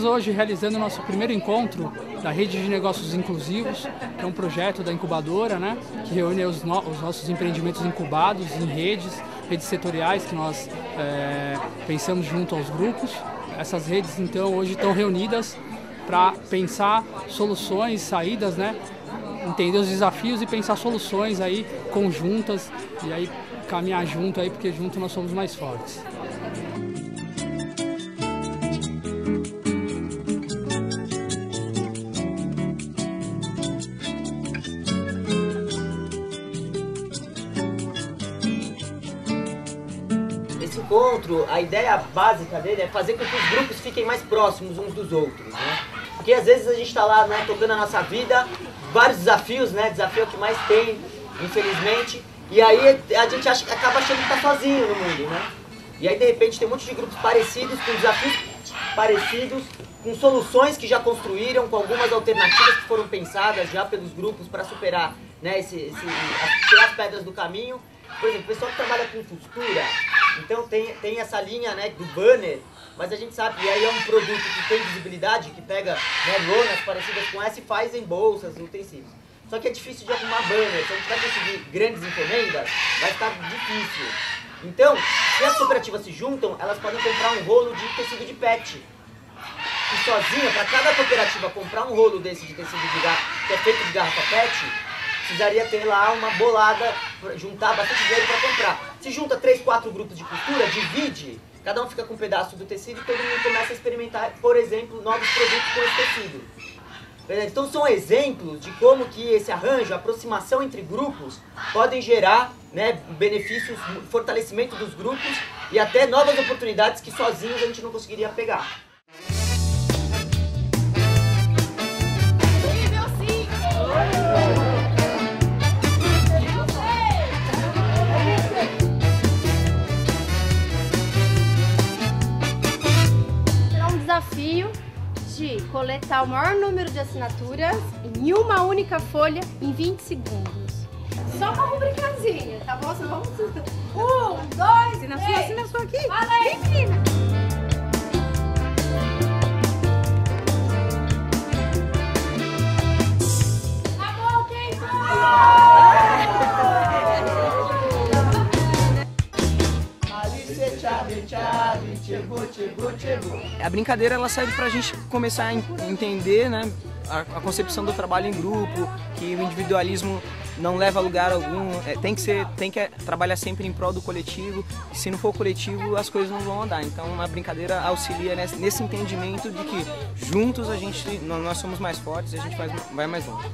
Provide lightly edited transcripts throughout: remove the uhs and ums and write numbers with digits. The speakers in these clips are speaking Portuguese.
hoje realizando o nosso primeiro encontro da Rede de Negócios Inclusivos, que é um projeto da incubadora, né, que reúne os nossos empreendimentos incubados em redes setoriais que nós pensamos junto aos grupos. Essas redes, então, hoje estão reunidas para pensar soluções, saídas, né, entender os desafios e pensar soluções aí conjuntas e aí caminhar junto aí, porque junto nós somos mais fortes. Esse encontro, a ideia básica dele é fazer com que os grupos fiquem mais próximos uns dos outros, né? Porque às vezes a gente está lá, né, tocando a nossa vida, vários desafios, né? Desafio é o que mais tem, infelizmente. E aí a gente acaba achando que está sozinho no mundo, né? E aí de repente tem um monte de grupos parecidos, com desafios parecidos, com soluções que já construíram, com algumas alternativas que foram pensadas já pelos grupos para superar, né, tirar as pedras do caminho. Por exemplo, o pessoal que trabalha com costura, então tem essa linha, né, do banner, mas a gente sabe, e aí é um produto que tem visibilidade, que pega, né, lonas parecidas com essa e faz em bolsas, utensílios. Só que é difícil de arrumar banner, se a gente vai conseguir grandes encomendas, vai ficar difícil. Então, se as cooperativas se juntam, elas podem comprar um rolo de tecido de PET. E sozinha, para cada cooperativa comprar um rolo desse de tecido que é feito de garrafa PET, precisaria ter lá uma bolada, juntar bastante dinheiro para comprar. Se junta 3, 4 grupos de costura, divide, cada um fica com um pedaço do tecido e todo mundo começa a experimentar, por exemplo, novos produtos com esse tecido. Então são exemplos de como que esse arranjo, a aproximação entre grupos, podem gerar, né, benefícios, fortalecimento dos grupos e até novas oportunidades que sozinhos a gente não conseguiria pegar. Será um desafio de coletar o maior número de assinaturas em uma única folha em 20 segundos. Só uma rubricazinha, tá bom? Vamos... 1, 2, 3. Assina a sua aqui. Vem, menina. Acabou o tempo! A brincadeira ela serve para a gente começar a entender, né, a concepção do trabalho em grupo, que o individualismo não leva a lugar algum, tem que trabalhar sempre em prol do coletivo. Se não for coletivo, as coisas não vão andar. Então a brincadeira auxilia nesse entendimento de que juntos nós somos mais fortes e a gente vai mais longe.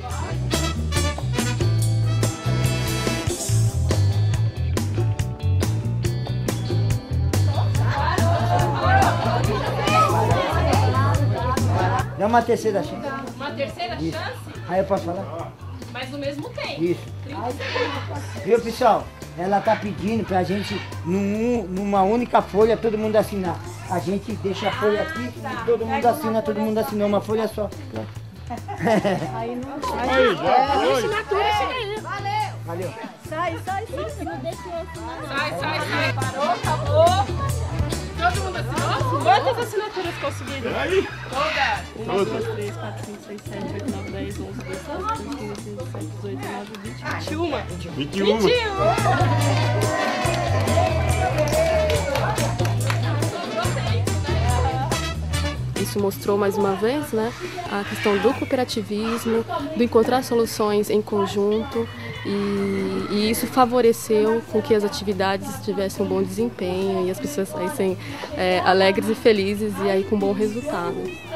Dá uma terceira chance. Uma terceira Isso. chance? Aí eu posso falar? Mas no mesmo tempo. Isso. 30 segundos. Viu, pessoal? Ela tá pedindo pra gente, numa única folha, todo mundo assinar. A gente deixa a folha aqui e todo mundo assina, todo mundo assinou uma folha só. Aí não... Valeu. Valeu. Sai. Sai. Parou, acabou. Todo mundo assinou? Quantas assinaturas conseguiram? Todas. 1, 2, 3, 4, 5, 6, 7, 8, 9, 10, 11, 12, 13, 15, 16, 17, 18, 19, 20, 21. 21. Isso mostrou mais uma vez, né, a questão do cooperativismo, do encontrar soluções em conjunto e isso favoreceu com que as atividades tivessem um bom desempenho e as pessoas saíssem alegres e felizes e aí com bom resultado.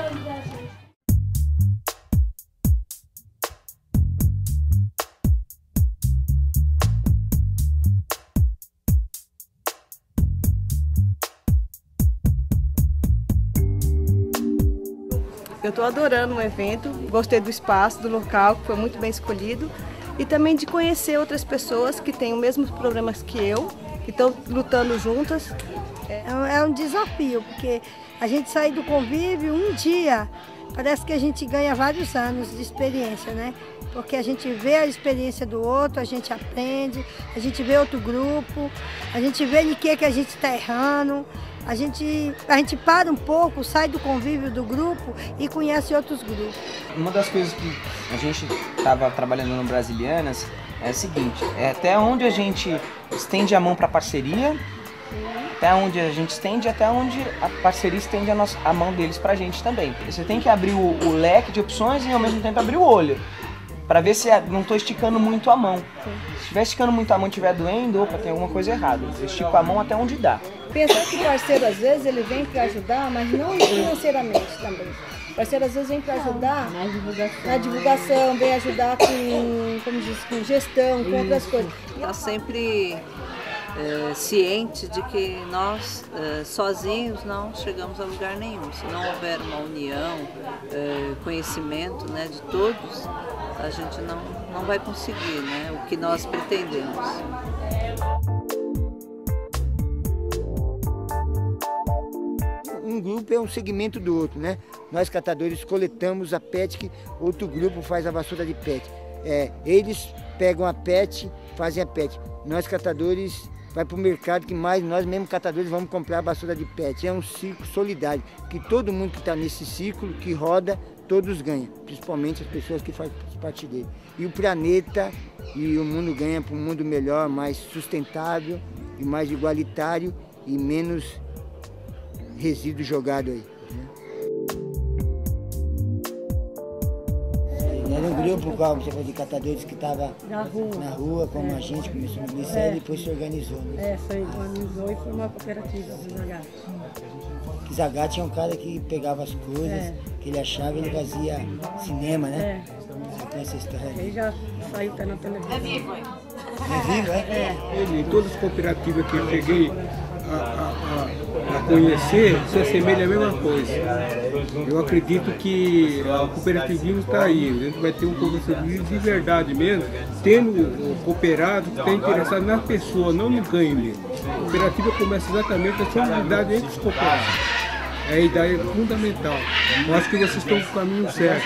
Eu estou adorando o evento, gostei do espaço, do local, que foi muito bem escolhido, e também de conhecer outras pessoas que têm os mesmos problemas que eu, que estão lutando juntas. É um desafio, porque a gente sai do convívio um dia parece que a gente ganha vários anos de experiência, né? Porque a gente vê a experiência do outro, a gente aprende, a gente vê outro grupo, a gente vê de que a gente está errando, a gente para um pouco, sai do convívio do grupo e conhece outros grupos. Uma das coisas que a gente estava trabalhando no Brasilianas é o seguinte, é até onde a gente estende a mão para a parceria, até onde a gente estende, até onde a parceria estende a mão deles para a gente também. Você tem que abrir o leque de opções e ao mesmo tempo abrir o olho, para ver se não estou esticando muito a mão. Se estiver esticando muito a mão e estiver doendo, opa, tem alguma coisa errada. Eu estico a mão até onde dá. Pensar que o parceiro, às vezes, ele vem para ajudar, mas não financeiramente também. O parceiro, às vezes, vem para ajudar na divulgação, vem ajudar com, como diz, com gestão, com outras coisas. Está sempre ciente de que nós, sozinhos, não chegamos a lugar nenhum. Se não houver uma união, conhecimento, né, de todos, a gente não vai conseguir, né, o que nós pretendemos. Um grupo é um segmento do outro, né? Nós catadores coletamos a PET, que outro grupo faz a vassoura de PET. Eles pegam a PET, fazem a PET. Nós catadores vai para o mercado, que mais nós mesmos catadores vamos comprar a vassoura de PET. É um ciclo solidário, que todo mundo que está nesse ciclo, que roda, todos ganham, principalmente as pessoas que fazem parte dele. E o planeta e o mundo ganham para um mundo melhor, mais sustentável e mais igualitário e menos resíduo jogado aí. Era um grupo de catadores que estava na rua, como a gente começou no Glicério e depois se organizou. Né? Se organizou e formou a cooperativa do Zagate. Zagate tinha um cara que pegava as coisas, que ele achava e ele fazia cinema, né? Você conhece essa história? Ele já saiu até na televisão. É vivo, hein? É vivo, é? Em todas as cooperativas que eu cheguei a conhecer, se assemelha a mesma coisa. Eu acredito que o cooperativismo está aí, a gente vai ter um cooperativismo de verdade mesmo, tendo o cooperado que está interessado na pessoa, não no ganho mesmo. A cooperativa começa exatamente a solidariedade entre os cooperados. É a ideia fundamental. Eu acho que vocês estão no caminho certo.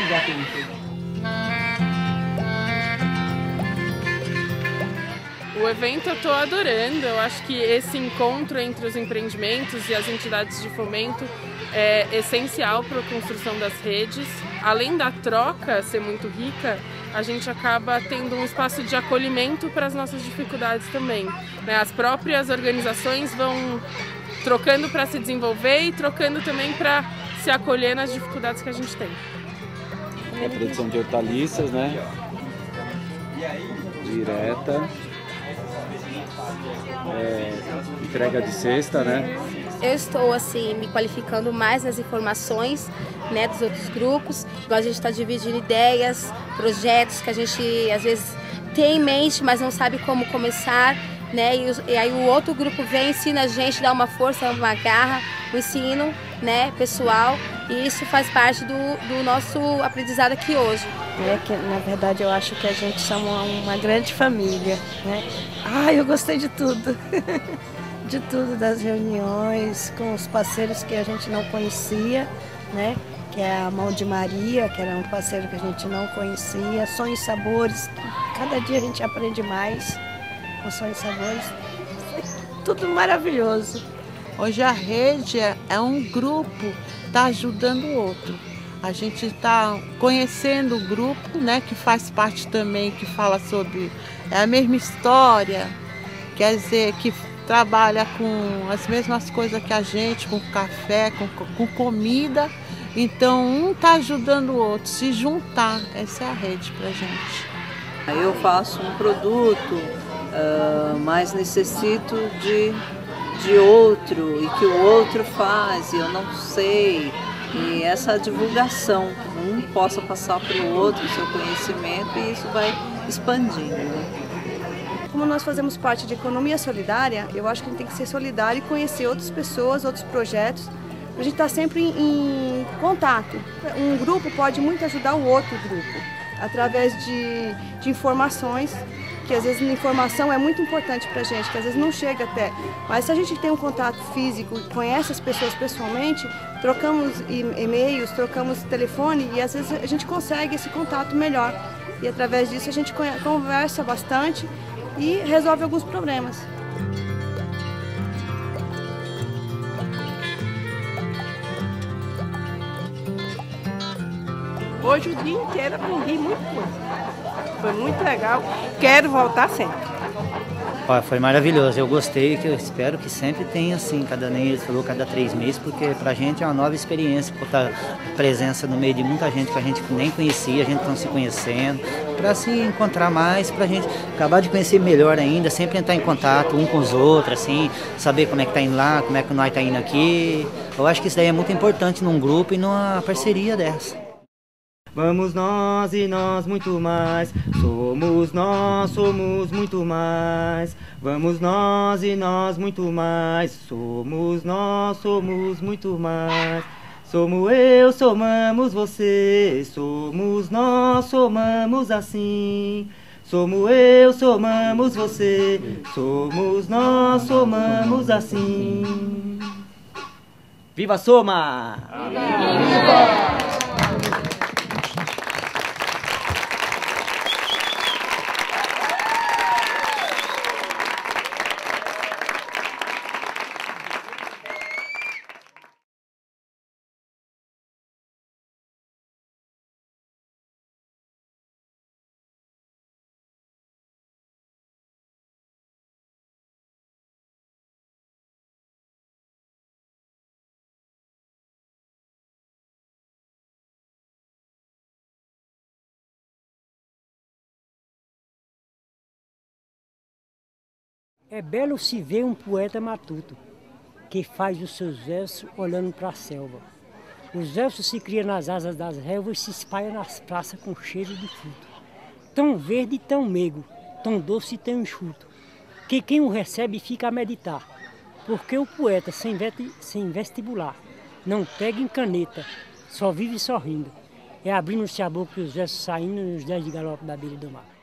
O evento eu estou adorando, eu acho que esse encontro entre os empreendimentos e as entidades de fomento é essencial para a construção das redes. Além da troca ser muito rica, a gente acaba tendo um espaço de acolhimento para as nossas dificuldades também. As próprias organizações vão trocando para se desenvolver e trocando também para se acolher nas dificuldades que a gente tem. A produção de hortaliças, né? Direta. Entrega de cesta, né? Eu estou assim me qualificando mais nas informações, né, dos outros grupos. Igual a gente está dividindo ideias, projetos que a gente às vezes tem em mente, mas não sabe como começar, né? E aí o outro grupo vem, ensina a gente, dá uma força, uma garra, um ensino, né, pessoal. E isso faz parte do nosso aprendizado aqui hoje. Que, na verdade, eu acho que a gente somos uma grande família, né? Eu gostei de tudo. De tudo, das reuniões com os parceiros que a gente não conhecia, né? Que é a Mão de Maria, que era um parceiro que a gente não conhecia. Sonhos e Sabores, cada dia a gente aprende mais com Sonhos e Sabores. Foi tudo maravilhoso. Hoje a rede é um grupo, está ajudando o outro. A gente está conhecendo o grupo, né, que faz parte também, que fala sobre a mesma história, quer dizer, que trabalha com as mesmas coisas que a gente, com café, com comida. Então, um está ajudando o outro, se juntar, essa é a rede para a gente. Eu faço um produto, mas necessito de outro, e que o outro faz, e eu não sei. E essa divulgação, um possa passar para o outro o seu conhecimento, e isso vai expandindo. Como nós fazemos parte de economia solidária, eu acho que a gente tem que ser solidário e conhecer outras pessoas, outros projetos, para a gente estar sempre em contato. Um grupo pode muito ajudar o outro grupo, através de informações porque às vezes a informação é muito importante para a gente, que às vezes não chega até. Mas se a gente tem um contato físico, conhece as pessoas pessoalmente, trocamos e-mails, trocamos telefone e às vezes a gente consegue esse contato melhor. E através disso a gente conversa bastante e resolve alguns problemas. Hoje o dia inteiro aprendi muita coisa. Foi muito legal. Quero voltar sempre. Foi maravilhoso, eu gostei, que eu espero que sempre tenha assim, ele falou cada 3 meses, porque pra gente é uma nova experiência, por estar presença no meio de muita gente que a gente nem conhecia, a gente está se conhecendo, para se encontrar mais, pra gente acabar de conhecer melhor ainda, sempre entrar em contato um com os outros, assim, saber como é que tá indo lá, como é que nós tá indo aqui. Eu acho que isso daí é muito importante num grupo e numa parceria dessa. Vamos nós e nós muito mais, somos nós, somos muito mais. Vamos nós e nós muito mais, somos nós, somos muito mais. Somos eu, somamos você, somos nós, somamos assim. Somos eu, somamos você, somos nós, somamos assim. Viva Soma! Viva! É belo se ver um poeta matuto, que faz os seus versos olhando para a selva. Os versos se criam nas asas das relvas e se espalham nas praças com cheiro de fruto. Tão verde e tão meigo, tão doce e tão enxuto, que quem o recebe fica a meditar. Porque o poeta sem vestibular não pega em caneta, só vive sorrindo. É abrindo-se a boca e os versos saindo nos 10 de galope da beira do mar.